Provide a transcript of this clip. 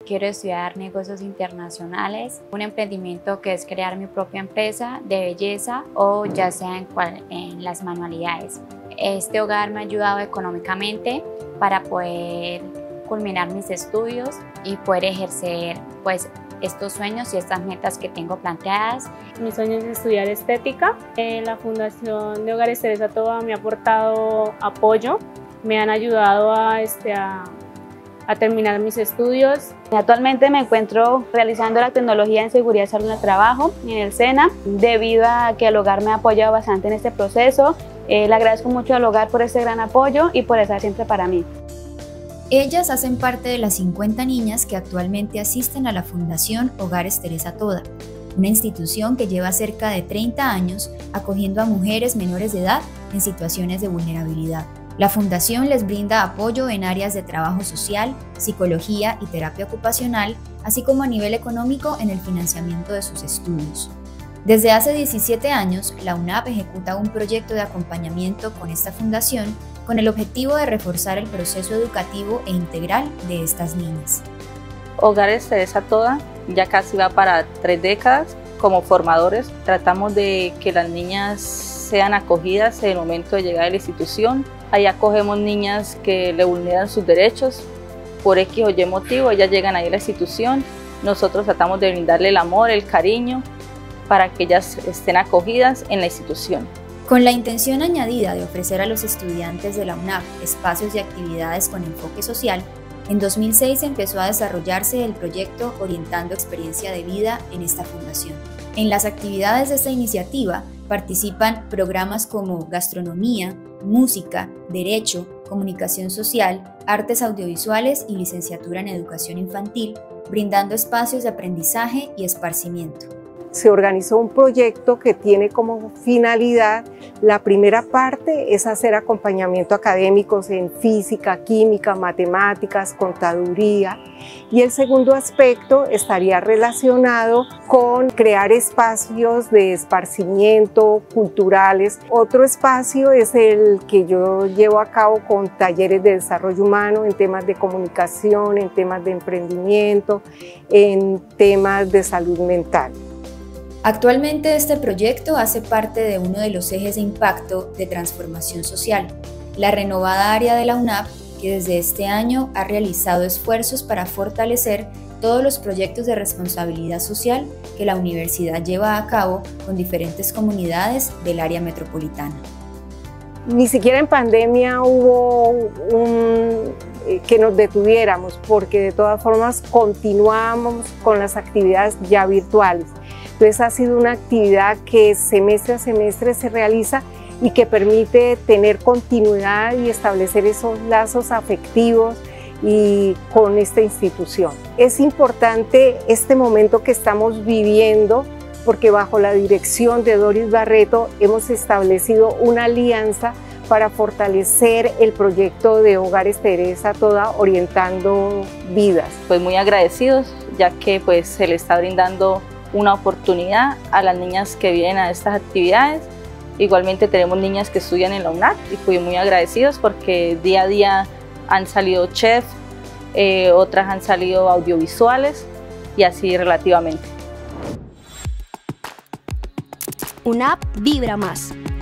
Quiero estudiar negocios internacionales, un emprendimiento que es crear mi propia empresa de belleza o ya sea en las manualidades. Este hogar me ha ayudado económicamente para poder culminar mis estudios y poder ejercer estos sueños y estas metas que tengo planteadas. Mi sueño es estudiar estética. La Fundación de Hogares Teresa Toba me ha aportado apoyo, me han ayudado a terminar mis estudios. Actualmente me encuentro realizando la tecnología en seguridad y salud en el trabajo en el SENA, debido a que el hogar me ha apoyado bastante en este proceso. Le agradezco mucho al hogar por ese gran apoyo y por estar siempre para mí. Ellas hacen parte de las 50 niñas que actualmente asisten a la Fundación Hogares Teresa Toda, una institución que lleva cerca de 30 años acogiendo a mujeres menores de edad en situaciones de vulnerabilidad. La Fundación les brinda apoyo en áreas de trabajo social, psicología y terapia ocupacional, así como a nivel económico en el financiamiento de sus estudios. Desde hace 17 años, la UNAP ejecuta un proyecto de acompañamiento con esta fundación con el objetivo de reforzar el proceso educativo e integral de estas niñas. Hogares Teresa Toda ya casi va para 3 décadas. Como formadores tratamos de que las niñas sean acogidas en el momento de llegar a la institución. Ahí acogemos niñas que le vulneran sus derechos por X o Y motivo. Ellas llegan ahí a la institución, nosotros tratamos de brindarle el amor, el cariño para que ellas estén acogidas en la institución. Con la intención añadida de ofrecer a los estudiantes de la UNAP espacios y actividades con enfoque social, en 2006 empezó a desarrollarse el proyecto Orientando Experiencia de Vida en esta fundación. En las actividades de esta iniciativa participan programas como gastronomía, música, derecho, comunicación social, artes audiovisuales y licenciatura en educación infantil, brindando espacios de aprendizaje y esparcimiento. Se organizó un proyecto que tiene como finalidad, la primera parte es hacer acompañamiento académicos en física, química, matemáticas, contaduría, y el segundo aspecto estaría relacionado con crear espacios de esparcimiento culturales. Otro espacio es el que yo llevo a cabo con talleres de desarrollo humano en temas de comunicación, en temas de emprendimiento, en temas de salud mental. Actualmente este proyecto hace parte de uno de los ejes de impacto de transformación social, la renovada área de la UNAP, que desde este año ha realizado esfuerzos para fortalecer todos los proyectos de responsabilidad social que la universidad lleva a cabo con diferentes comunidades del área metropolitana. Ni siquiera en pandemia hubo que nos detuviéramos, porque de todas formas continuamos con las actividades ya virtuales. Entonces ha sido una actividad que semestre a semestre se realiza y que permite tener continuidad y establecer esos lazos afectivos y con esta institución. Es importante este momento que estamos viviendo porque bajo la dirección de Doris Barreto hemos establecido una alianza para fortalecer el proyecto de Hogares Teresa Toda Orientando Vidas. Pues muy agradecidos, ya que se le está brindando una oportunidad a las niñas que vienen a estas actividades. Igualmente tenemos niñas que estudian en la UNAP y fui muy agradecidos porque día a día han salido chefs, otras han salido audiovisuales y así relativamente. UNAP vibra más.